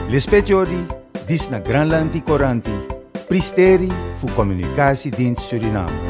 L'espetiori, dis na Granlandi Coranti, pristeri fu Communicatiedienst Suriname.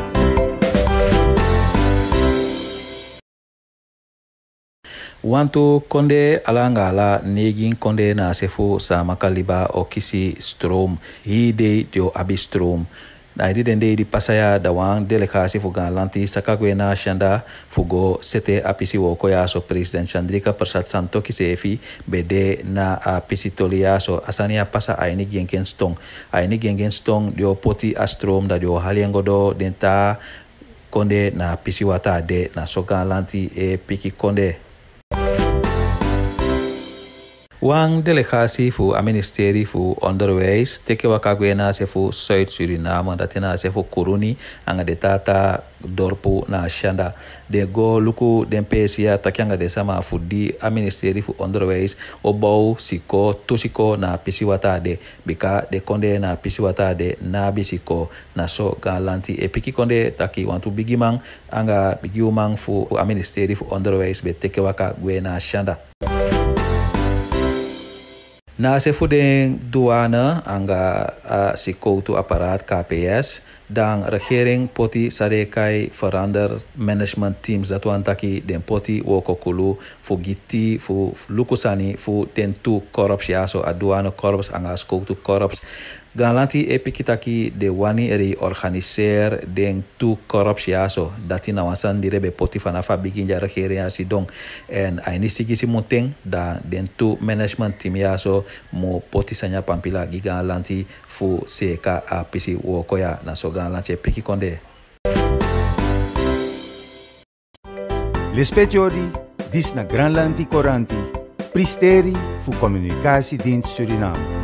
Wanto konde alangala negin konde na sefu sa makaliba o kisi stroom hide dio abistroom na idi dende di pasaya da wang delegasi fuga lanti sakagwe na shanda fugo sete apisi woko ya so president Chandrika Persat Santo kisefi bede na apisi tolia so asania pasa aini gengen stong dio poti astrom da dio haliengo do denta konde na apisi wata de na soga lanti e piki konde. Wang delegasi fu a ministeri fu onderwijs teke wakagwena se fu Zuid-Suriname datina se fu Kuruni anga de tata dorpu na shanda de go luku den pesia takyanga de sama fu di a ministeri fu onderwijs obou siko tusiko na pisiwata de bika de konde na pisiwata de na bisiko na so galanti epiki konde taki wantu bigimang anga bigiumang fu a ministeri fu onderwijs be teke wakagwena shanda. Na sefu den douane anga si koutu apparaat KPS dan regering poti sadekai verander management teams dat wantaki den poti wokokulu fu giti fu lukusani fu den tu korps ya so a douane korps anga skoutu korps galanti epikitaki de wani eri organiseer den tu korps ya so dati na wasan direbe poti fanafa biginja regering ya si dong en aini sigisi muteng da den tu management team ya so mo poti sanya pampila giga lanti fu seka a pisi wokoya na so galanti piki konde. L'espetiori, dis na Granlandi Coranti, pristeri fu Communicatiedienst Suriname.